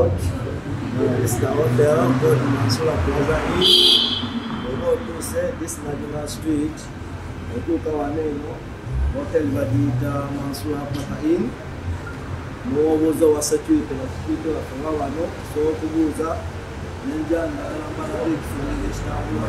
out. This is the hotel called Mansoor Plaza Inn. We go to say this National Street. We go to Hotel Badita Mansoor Plaza Inn. Muwobuuza wa security bakupita bafunga wano so okubuuza nenja nalambala ekifunire ekitambula.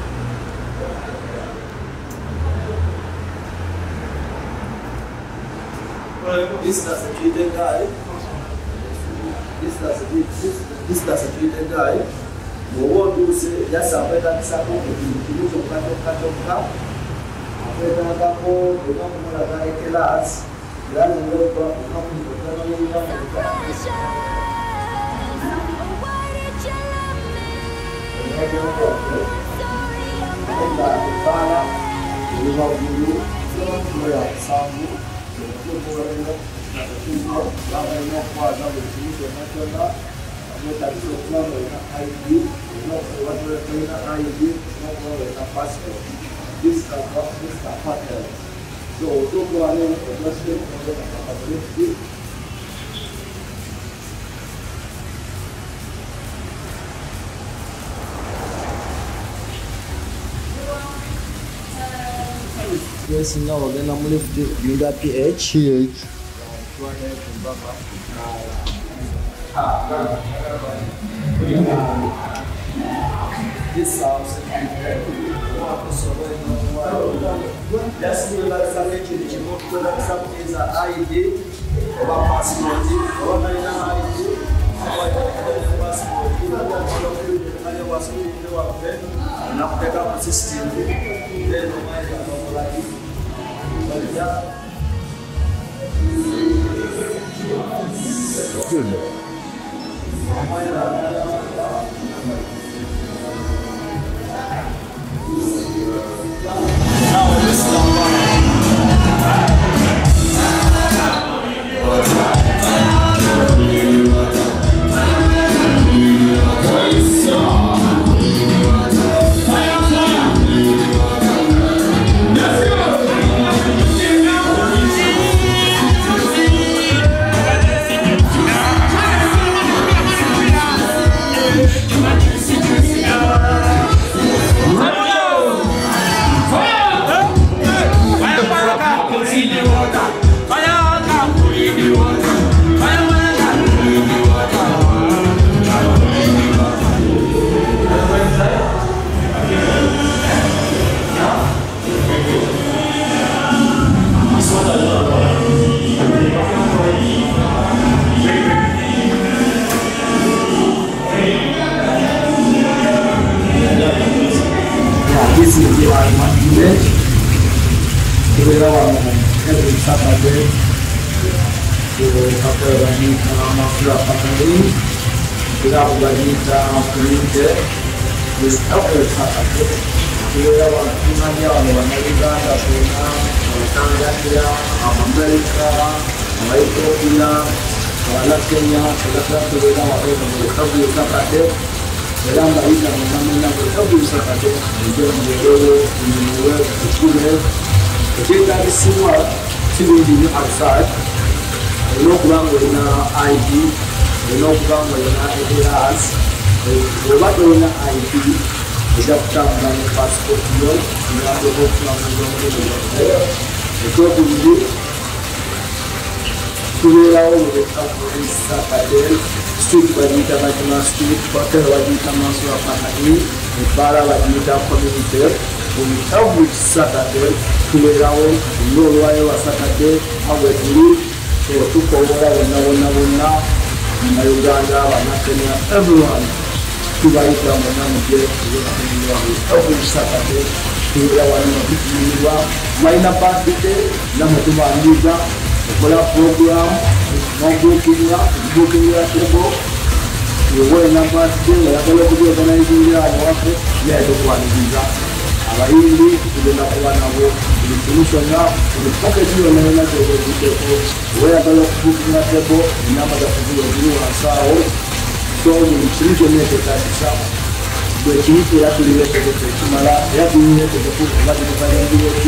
This is the security guy. This is the security guy. Muwobuuza yasabeta kisako ekibuzo katoka. Apeta kako ekamulaga ekelas. This is the hotel. So, don't go ahead and adjust it. Yes, now then I'm lifting the pH. Go ahead and back up. This house just to like something to some is an ID or passport or an ID or passport. I was doing the work then and after that system then I like it. But yeah. Good. Now this is the village. Every Saturday, to Hotel Badita Mansoor Plaza Inn. Badita Communitii. This every Saturday. Every America, Tanzania, America, Ethiopia, Kenya, every Saturday. Dalam bahasa mana-mana bertahu sahaja juga menjadi menjadi kita di semua di outside, program wena ID, program wena EDAS, program wena ID, daftar dan pasport dia, dia program wena itu dulu. Kuliah mereka berusaha pada Street Badita Mansoor Street, Hotel Badita Mansoor Plaza Inn, Bara Badita Communitii, untuk Saturday, kuliah Lolo Saturday, awal dulu, waktu korang wana, Uganda, Kenya, everyone, Badita Mansoor every Saturday, kuliah wana, main apa kita, nama tu juga. Bola program, booking table. You wear number still, I don't know if you're going to do that. Yeah, that's one visa. I really did not want to work. The solution now, the pocket you are not able to get where I don't booking a table, number that you are so the solution is that the Communitii actually let the Mala, they have been able to put what the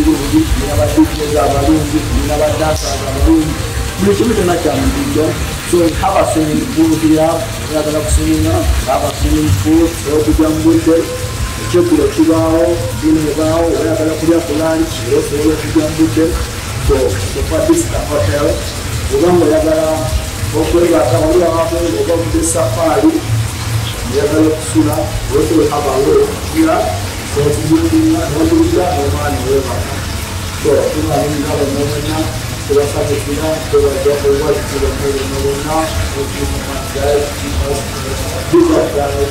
never did the balloon, never dance a balloon. You should not come in. So So have a swimming pool here, we have a swimming up, have a swimming pool, so we can go there. Check the Chibao, Dinebao, we have a clear for lunch, also we can go there. So for this hotel, we have a safari, we have a sula, we also have a road here, so it's moving, no money, so we have a moment now. So that's how it's done. So I don't know what to do now. We'll do some guys. These are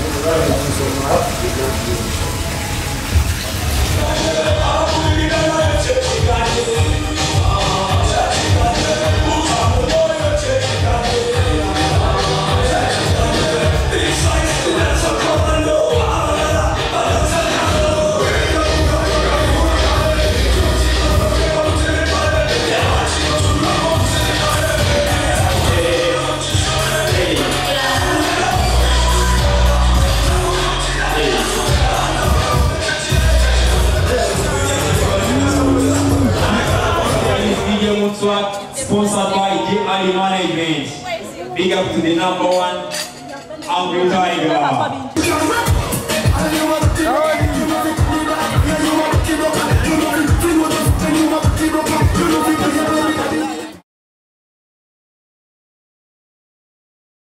sponsored by G.I. Management. Big up to the #1 Angry Tiger.